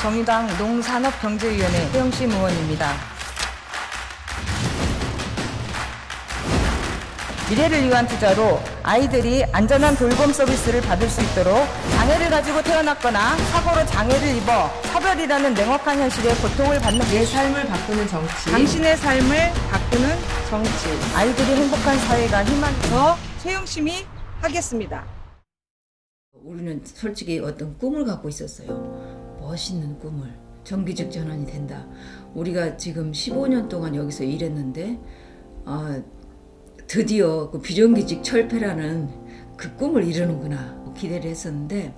정의당 농산업경제위원회 최영심 의원입니다. 미래를 위한 투자로 아이들이 안전한 돌봄 서비스를 받을 수 있도록 장애를 가지고 태어났거나 사고로 장애를 입어 차별이라는 냉혹한 현실에 고통을 받는 내 삶을 바꾸는 정치, 당신의 삶을 바꾸는 정치, 아이들이 행복한 사회가 희망. 저 최영심이 하겠습니다. 우리는 솔직히 어떤 꿈을 갖고 있었어요. 멋있는 꿈을. 정규직 전환이 된다. 우리가 지금 15년 동안 여기서 일했는데 드디어 그 비정규직 철폐라는 그 꿈을 이루는구나 기대를 했었는데,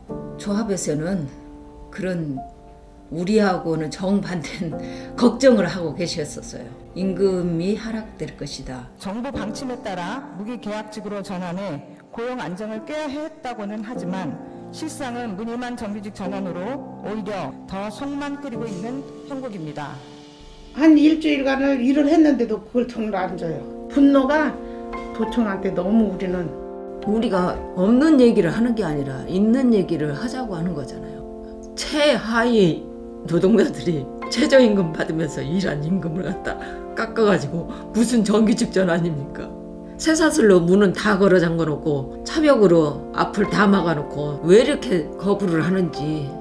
조합에서는 그런 우리하고는 정반대인 걱정을 하고 계셨었어요. 임금이 하락될 것이다. 정부 방침에 따라 무기계약직으로 전환해 고용 안정을 꾀야 했다고는 하지만 실상은 무늬만 정규직 전환으로 오히려 더 속만 끓이고 있는 형국입니다. 한 일주일간을 일을 했는데도 그걸 돈을 안 줘요. 분노가 도청한테 너무 우리가 없는 얘기를 하는 게 아니라 있는 얘기를 하자고 하는 거잖아요. 최하위 노동자들이 최저임금 받으면서 일한 임금을 갖다 깎아가지고 무슨 정규직 전환입니까? 쇠사슬로 문은 다 걸어 잠궈놓고 차벽으로 앞을 다 막아놓고 왜 이렇게 거부를 하는지.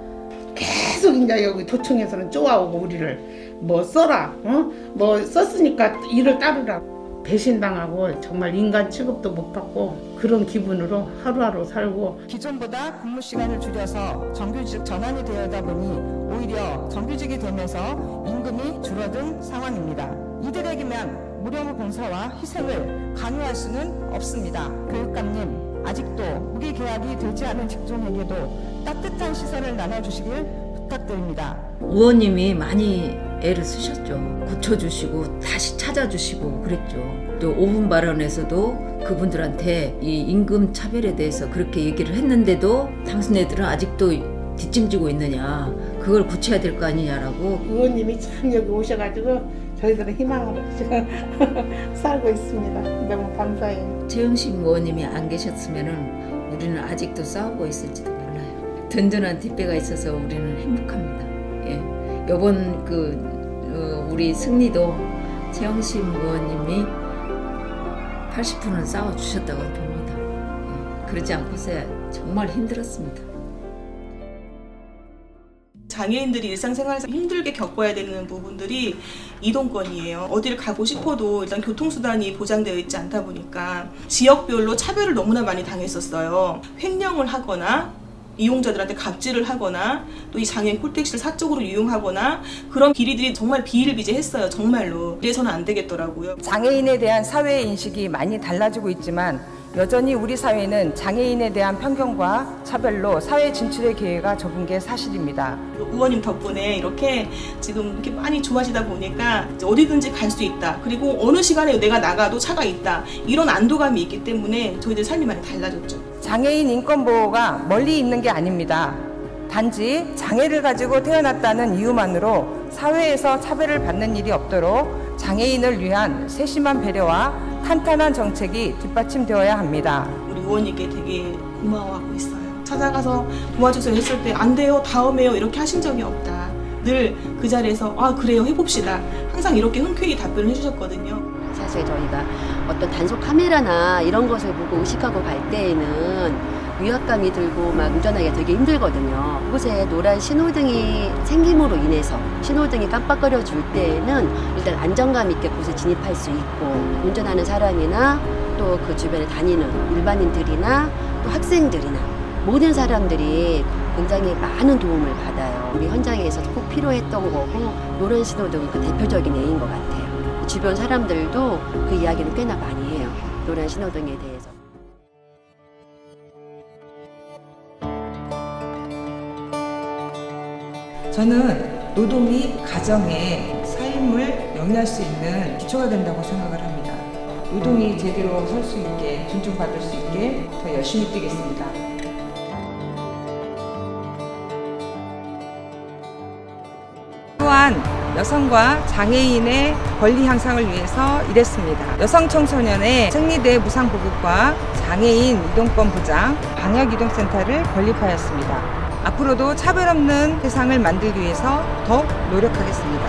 계속 이제 여기 도청에서는 쪼아오고 우리를 뭐 써라, 뭐 썼으니까 일을 따르라. 배신당하고 정말 인간 취급도 못 받고 그런 기분으로 하루하루 살고, 기존보다 근무 시간을 줄여서 정규직 전환이 되어다 보니 오히려 정규직이 되면서 임금이 줄어든 상황입니다. 이들에게만 무료 봉사와 희생을 강요할 수는 없습니다. 교육감님, 아직도 무기계약이 되지 않은 직종에게도 따뜻한 시선을 나눠주시길 부탁드립니다. 의원님이 많이 애를 쓰셨죠. 고쳐주시고 다시 찾아주시고 그랬죠. 또 5분 발언에서도 그분들한테 이 임금 차별에 대해서 그렇게 얘기를 했는데도 당신네들은 아직도 뒷짐지고 있느냐, 그걸 고쳐야 될 거 아니냐라고. 의원님이 참 여기 오셔가지고 저희들은 희망으로 살고 있습니다. 너무 감사해요. 최영심 의원님이 안 계셨으면은 우리는 아직도 싸우고 있을지도 몰라요. 든든한 뒷배가 있어서 우리는 행복합니다. 예. 이번 우리 승리도 최영심 의원님이 80%는 싸워주셨다고 봅니다. 예. 그러지 않고서 정말 힘들었습니다. 장애인들이 일상생활에서 힘들게 겪어야 되는 부분들이 이동권이에요. 어디를 가고 싶어도 일단 교통수단이 보장되어 있지 않다 보니까 지역별로 차별을 너무나 많이 당했었어요. 횡령을 하거나 이용자들한테 갑질을 하거나 또 이 장애인 콜택시를 사적으로 이용하거나 그런 비리들이 정말 비일비재했어요. 정말로. 그래서는 안 되겠더라고요. 장애인에 대한 사회 인식이 많이 달라지고 있지만 여전히 우리 사회는 장애인에 대한 편견과 차별로 사회 진출의 기회가 적은 게 사실입니다. 의원님 덕분에 이렇게 지금 이렇게 많이 좋아지다 보니까 어디든지 갈 수 있다. 그리고 어느 시간에 내가 나가도 차가 있다. 이런 안도감이 있기 때문에 저희들 삶이 많이 달라졌죠. 장애인 인권 보호가 멀리 있는 게 아닙니다. 단지 장애를 가지고 태어났다는 이유만으로 사회에서 차별을 받는 일이 없도록 장애인을 위한 세심한 배려와 탄탄한 정책이 뒷받침되어야 합니다. 우리 의원님께 되게 고마워하고 있어요. 찾아가서 도와주세요 했을 때 안 돼요, 다음에요 이렇게 하신 적이 없다. 늘 그 자리에서 그래요, 해봅시다. 항상 이렇게 흔쾌히 답변을 해주셨거든요. 사실 저희가 어떤 단속 카메라나 이런 것을 보고 의식하고 갈 때에는 위압감이 들고 막 운전하기가 되게 힘들거든요. 그곳에 노란 신호등이 생김으로 인해서 신호등이 깜빡거려 줄 때에는 일단 안정감 있게 곳에 진입할 수 있고, 운전하는 사람이나 또 그 주변에 다니는 일반인들이나 또 학생들이나 모든 사람들이 굉장히 많은 도움을 받아요. 우리 현장에서 꼭 필요했던 거고, 노란 신호등은 그 대표적인 예인 것 같아요. 주변 사람들도 그 이야기는 꽤나 많이 해요. 노란 신호등에 대해서. 저는 노동이 가정의 삶을 영위할 수 있는 기초가 된다고 생각을 합니다. 노동이 제대로 설 수 있게, 존중받을 수 있게 더 열심히 뛰겠습니다. 또한 여성과 장애인의 권리 향상을 위해서 일했습니다. 여성 청소년의 생리대 무상보급과 장애인 이동권 보장, 방역이동센터를 건립하였습니다. 앞으로도 차별 없는 세상을 만들기 위해서 더욱 노력하겠습니다.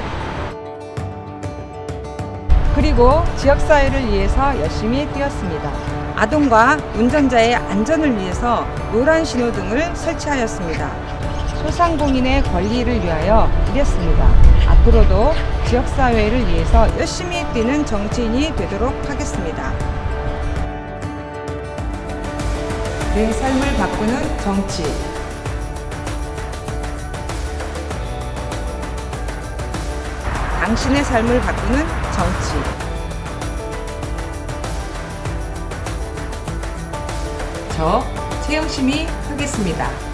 그리고 지역사회를 위해서 열심히 뛰었습니다. 아동과 운전자의 안전을 위해서 노란 신호등을 설치하였습니다. 소상공인의 권리를 위하여 일했습니다. 앞으로도 지역사회를 위해서 열심히 뛰는 정치인이 되도록 하겠습니다. 내 삶을 바꾸는 정치. 당신의 삶을 바꾸는 정치. 저 최영심이 하겠습니다.